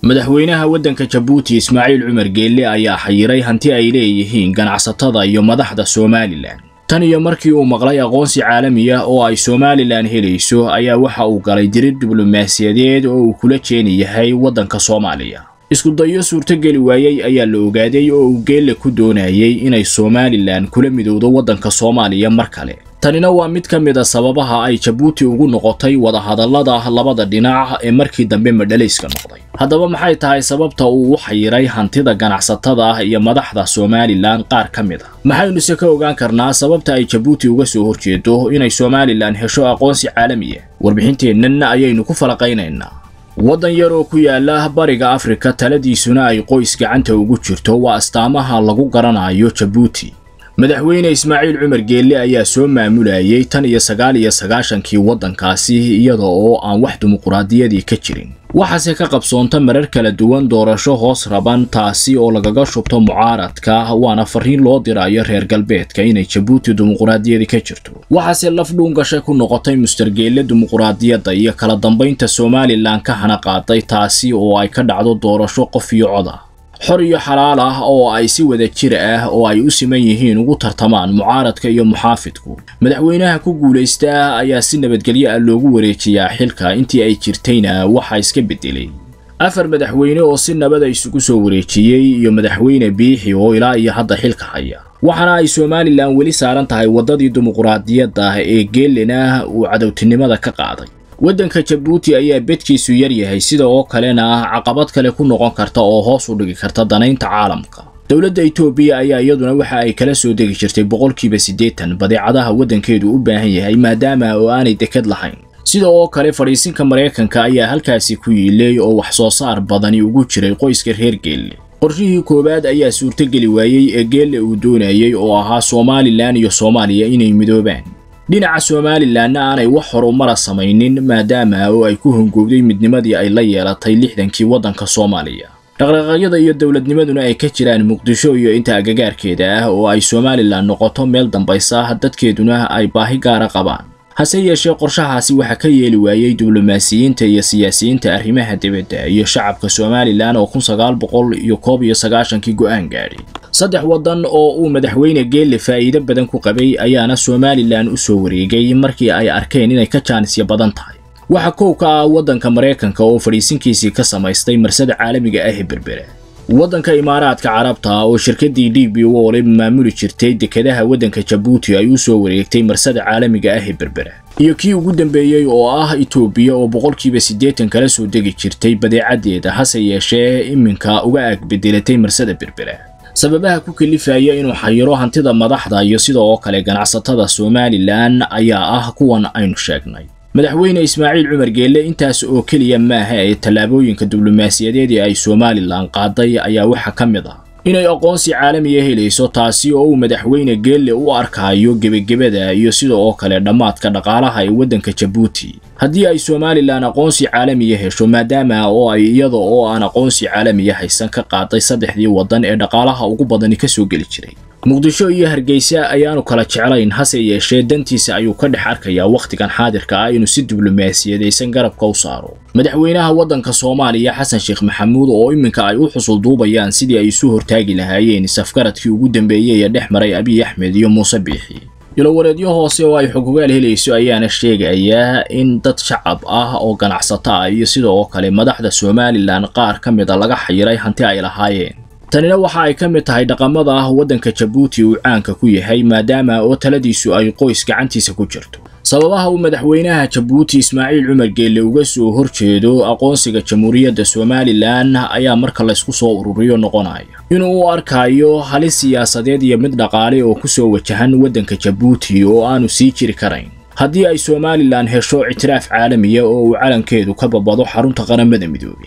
madaxweynaha waddanka Jabuuti Ismaaciil Cumar Geelle ayaa xayiray hanti ay leeyihiin ganacsatada iyo madaxda Soomaaliland. tan iyo markii uu maqlay aqoonsi caalami ah oo ay Soomaaliland helayso ayaa waxa uu galay dirid diblomaasiyadeed oo uu kula jeenayahay waddanka Soomaaliya. isku dayo suurtageli waayay ayaa la ogaaday oo uu Geelle ku doonayay inay Soomaaliland kula midowdo waddanka Soomaaliya mar kale. tanina waa mid ka mid ah sababaha ay Jabuuti ugu noqotay wada hadallada labada dhinac ee markii dambe madhalayska noqday. haddaba maxay tahay sababta uu u xayiray hantida ganacsatada iyo madaxda Soomaaliland qaar ka mid ah? maxaynu se ka ogaan karnaa sababta ay Jabuuti uga soo horjeedo inay Soomaaliland hesho aqoonsi caalami ah? warbixinteennan ayaynu ku falaqaynaynaa. waddan yar oo ku yaala bariga Afrika taladiisuna ay qoys gacanta ugu jirto waa astaamaha lagu garanayo Jabuuti. madaxweyne Ismaaciil Cumar Geelle ayaa soo maamulayay tan iyo 99kii waddankaasi iyada oo aan wax dimuqraadiyadii ka jirin. waxaase ka qabsoonta marar kala duwan doorasho hoos raban taasi oo lagaga shubto mucaaradka waana fariin loo dirayo reer galbeedka inay Jabuuti dimuqraadiyadii ka jirto. waxaase laf dhuun gashay ku noqotay Mr. Geelle dimuqraadiyadda iyo kala dambeynta Soomaaliland ka hana qaaday taasi oo ay ka dhacdo doorasho qof iyo cod ah. xor iyo xalaal ah oo ay si wada jir ah oo ay u siman yihiin ugu tartamaan mucaaradka iyo muxaafidku. madaxweynaha ku guuleystaa ayaa si nabadgelyo ah loogu wareejiyaa xilka intii ay jirtayna waxa iska bedelay afar madaxweyne oo si nabad ah isugu soo wareejiyay iyo madaxweyne Biixi oo ilaa iyo hadda xilka haya. waxana ay Soomaaliland weli saaran tahay wadadii dimuqraadiyadda ee Geellena uu cadawtinimada ka qaaday. waddanka Jabuuti ayaa bedkiisu yar yahay sida oo kalena caqabad kale ku noqon karta oo hoos u dhigi karta danaynta caalamka. dawladda Itoobiya ayaa iyaduna waxa ay kala soo degi jirtay 80% badeecadaha waddankeedu u baahan yahay maadaama oo aanay dekad lahayn. sida oo kale fariisinka Mareykanka ayaa halkaasi ku yiilay oo wax soo saar badani ugu jiray qoyska reer Geelle. qorshihii koobaad ayaa suurtageli waayay ee Geelle uu doonayay oo ahaa Soomaaliland iyo Soomaaliya inay midoobaan. dhinaca Soomaaliland aanay wax horumar samaynin maadaama oo ay ku hungowday midnimadii ay la yeelatay 60kii waddanka Soomaaliya. dhaqdhaqaaqyada iyo dawladnimaduna ay ka jiraan Muqdisho iyo inta agagaarkeeda ah oo ay Soomaaliland noqoto meel dambaysa dadkeeduna ay baahi gaar ah qabaan. hase yeeshee qorshahaasi waxa ka yeeli waayay diblomaasiyiinta iyo siyaasiyiinta arrimaha dibadda iyo shacabka Soomaaliland oo 1991kii go'aan gaadhay. saddex waddan oo uu madaxweyne Geelle faa'iido badan ku qabay ayaana Soomaaliland u soo wareegay markii ay arkeen inay ka jaanisyo badan tahay. waxa koow ka ah waddanka Mareykanka oo fariisinkiisii ka samaystay marsada caalamiga ah ee Berbera. waddanka Imaaraadka Carabta oo shirkadii DP World maamuli jirtay dekedaha waddanka Jabuuti ay u soo wareegtay marsada caalamiga ah ee Berbera. iyo kii ugu dambeeyay oo ah Itoobiya oo 80% kala soo degi jirtay badeecadeeda hase yeeshee iminka uga ag bedelatay marsada Berbera. sababaha ku kalifaya inuu xayiro hantida madaxda iyo sidoo kale ganacsatada Soomaaliland ayaa ah kuwan aynu sheegnay. madaxweyne Ismaaciil Cumar Geelle intaas oo kaliya maaha ee talaabooyinka diblomaasiyadeed ee ay Soomaaliland qaaday ayaa waxa ka mid ah inay aqoonsi caalami ah helayso taasi oo uu madaxweyne Geelle u arkayo gebagabada iyo sidoo kale dhamaadka dhaqaalaha ee waddanka Jabuuti. haddii ay Soomaaliland aqoonsi caalami ah hesho maadaama oo ay iyada oo aan aqoonsi caalami ah haysan ka qaaday saddexdii waddan ee dhaqaalaha ugu badan ka soo gali jiray. Muqdisho iyo Hargeysa ayaanu kala jeclayn hase yeeshee dantiisa ayuu ka dhex arkayaa waqtigan xaadirka ah inuu si diblomaasiyadeysan garabka u saaro. madaxweynaha waddanka Soomaaliya Xasan Sheekh Maxamuud oo iminka ay u xusul duubayaan sidii ay isu hortaagi lahaayeen safgaradkii ugu dambeeyay ee dhex maray Abiy Ahmed iyo Muuse Biixi. ilo wareedyo hoose oo ay xukugaal helayso ayaana sheegaya in dad shacab ah oo ganacsato iyo sidoo kale madaxda Soomaaliland qaar ka mid ah laga xayiray hanti ay lahaayeen. tanina waxa ay ka mid tahay dhaqamada waddanka Jabuuti uu caanka ku yahay maadaama oo taladiisu ay qoys gacantiisa ku jirto. sababaha uu madaxweynaha Jabuuti Ismaaciil Cumar Geelle uga soo horjeedo aqoonsiga Jamhuuriyadda Soomaaliland ayaa marka la isku soo ururiyo noqonaya inuu u arkayo halis siyaasadeed iyo mid dhaqaale oo ku soo wajahan waddanka Jabuuti oo aanu sii jiri karayn. haddii ay Soomaaliland hesho ictiraaf caalami ah oo uu calankeedu ka babado xarunta qaramada midoobay.